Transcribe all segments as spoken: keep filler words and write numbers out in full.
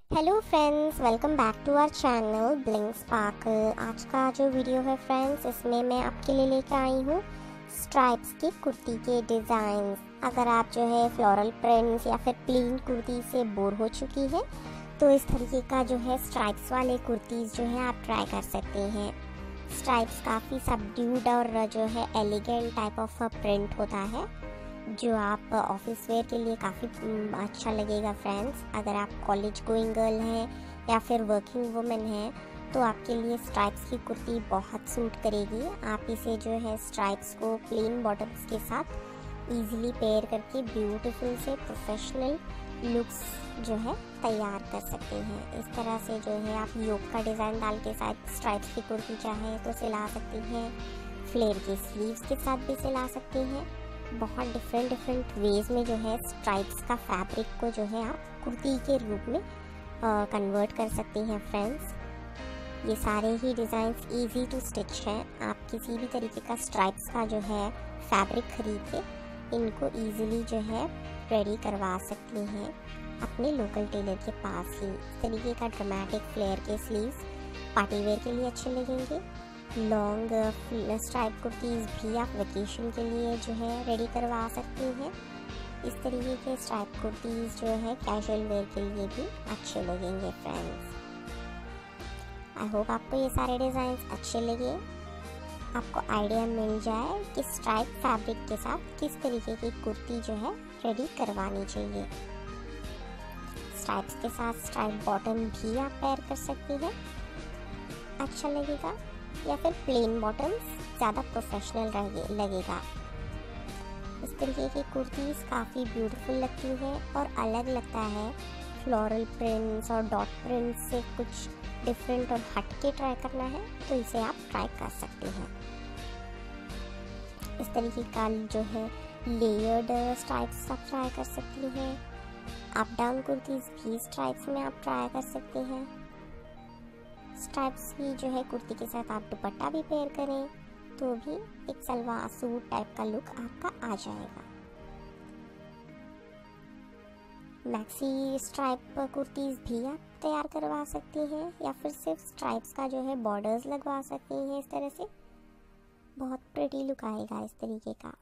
Hello friends, welcome back to our channel blink sparkle. आज का जो वीडियो है फ्रेंड्स, इसमें मैं आपके लिए लेकर आई हूँ स्ट्राइप्स की कुर्ती के डिज़ाइन। अगर आप जो है फ्लोरल प्रिंट्स या फिर प्लेन कुर्ती से बोर हो चुकी हैं तो इस तरीके का जो है स्ट्राइप्स वाले कुर्तीज़ जो है आप ट्राई कर सकते हैं। स्ट्राइप्स काफ़ी सबड्यूड और जो है एलिगेंट टाइप ऑफ प्रिंट होता है जो आप ऑफिस वेयर के लिए काफ़ी अच्छा लगेगा फ्रेंड्स। अगर आप कॉलेज गोइंग गर्ल हैं या फिर वर्किंग वुमेन हैं तो आपके लिए स्ट्राइप्स की कुर्ती बहुत सूट करेगी। आप इसे जो है स्ट्राइप्स को प्लेन बॉटम्स के साथ इजीली पेयर करके ब्यूटीफुल से प्रोफेशनल लुक्स जो है तैयार कर सकते हैं। इस तरह से जो है आप योग का डिज़ाइन डाल के साथ स्ट्राइप्स की कुर्ती चाहें तो सिला सकती हैं। फ्लेयर के स्लीव्स के साथ भी सिला सकती हैं। बहुत डिफरेंट डिफरेंट वेज में जो है स्ट्राइप्स का फैब्रिक को जो है आप कुर्ती के रूप में कन्वर्ट कर सकती हैं फ्रेंड्स। ये सारे ही डिज़ाइंस इजी टू स्टिच हैं। आप किसी भी तरीके का स्ट्राइप्स का जो है फैब्रिक खरीद के इनको इजीली जो है रेडी करवा सकती हैं अपने लोकल टेलर के पास ही। इस तरीके का ड्रामेटिक फ्लेयर के स्लीव्स पार्टी वेयर के लिए अच्छे लगेंगे। लॉन्ग स्ट्राइप कुर्तीज़ भी आप वेकेशन के लिए जो है रेडी करवा सकती हैं। इस तरीके के स्ट्राइप कुर्तीज़ जो है कैजुअल वेयर के लिए भी अच्छे लगेंगे फ्रेंड्स। आई होप आपको ये सारे डिज़ाइंस अच्छे लगे, आपको आइडिया मिल जाए कि स्ट्राइप फैब्रिक के साथ किस तरीके की कुर्ती जो है रेडी करवानी चाहिए। स्ट्राइप्स के साथ स्ट्राइप बॉटम भी आप पेयर कर सकती हैं, अच्छा लगेगा। या फिर प्लेन बॉटम्स ज़्यादा प्रोफेशनल लगेगा। इस तरीके की कुर्तीज़ काफ़ी ब्यूटीफुल लगती है और अलग लगता है। फ्लोरल प्रिंट्स और डॉट प्रिंट्स से कुछ डिफरेंट और हट के ट्राई करना है तो इसे आप ट्राई कर सकते हैं। इस तरीके का जो है लेयर्ड स्ट्राइप्स आप ट्राई कर सकती हैं। अप डाउन कुर्तीज़ भी स्ट्राइप्स में आप ट्राई कर सकते हैं। स्ट्राइप्स की जो है कुर्ती के साथ आप दुपट्टा भी पेयर करें तो भी एक सलवार सूट टाइप का लुक आपका आ जाएगा। मैक्सी स्ट्राइप कुर्तीज़ भी आप तैयार करवा सकती हैं या फिर सिर्फ स्ट्राइप्स का जो है बॉर्डर्स लगवा सकती हैं। इस तरह से बहुत प्रिटी लुक आएगा इस तरीके का।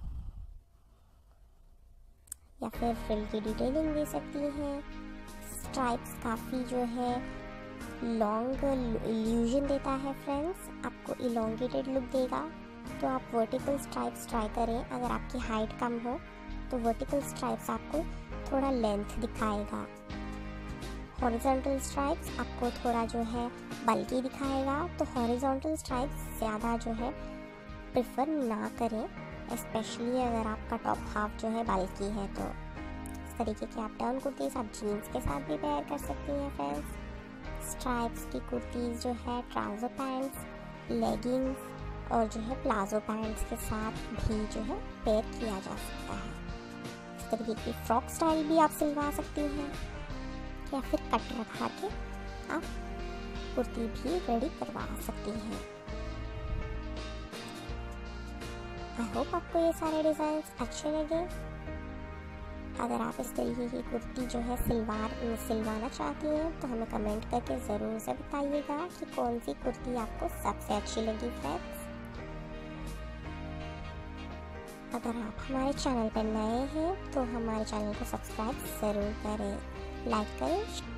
या फिर फ्रिल की डिटेलिंग दे सकती हैं। स्ट्राइप्स काफ़ी जो है लॉन्ग इल्यूजन देता है फ्रेंड्स, आपको इलोंगेटेड लुक देगा। तो आप वर्टिकल स्ट्राइप्स ट्राई करें। अगर आपकी हाइट कम हो तो वर्टिकल स्ट्राइप्स आपको थोड़ा लेंथ दिखाएगा। हॉरिजॉन्टल स्ट्राइप्स आपको थोड़ा जो है बल्की दिखाएगा। तो हॉरिजॉन्टल स्ट्राइप्स ज़्यादा जो है प्रेफर ना करें, स्पेशली अगर आपका टॉप हाफ जो है बल्की है। तो इस तरीके की आप डाउन कुर्तीज़ आप जीन्स के साथ भी पेयर कर सकती हैं फ्रेंड्स। स्ट्राइप्स की कुर्तीज़ जो है ट्राउज़र पैंट्स, लेगिंग्स और जो है प्लाजो पैंट्स के साथ भी जो है पेयर किया जा सकता है। इस तरीके की फ्रॉक स्टाइल भी आप सिलवा सकती हैं या फिर कट रखा के आप कुर्ती भी रेडी करवा सकती हैं। आई होप आपको ये सारे डिज़ाइंस अच्छे लगे। अगर आप इस तरीके की कुर्ती जो है सिलवार सिलवाना चाहती हैं तो हमें कमेंट करके ज़रूर से बताइएगा कि कौन सी कुर्ती आपको सबसे अच्छी लगी फ्रेंड्स। अगर आप हमारे चैनल पर नए हैं तो हमारे चैनल को सब्सक्राइब ज़रूर करें, लाइक करें।